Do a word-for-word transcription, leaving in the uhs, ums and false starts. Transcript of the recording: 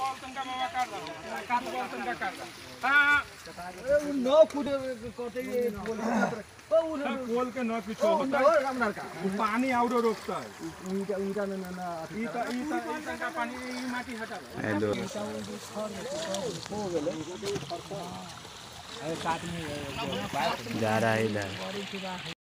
नौ फुट कते पोल के न पीछे होता है पानी और रोकता है ईटा ईटा न न ईटा ईटा ईटा का पानी माटी हटा हेलो जा रहा है इधर।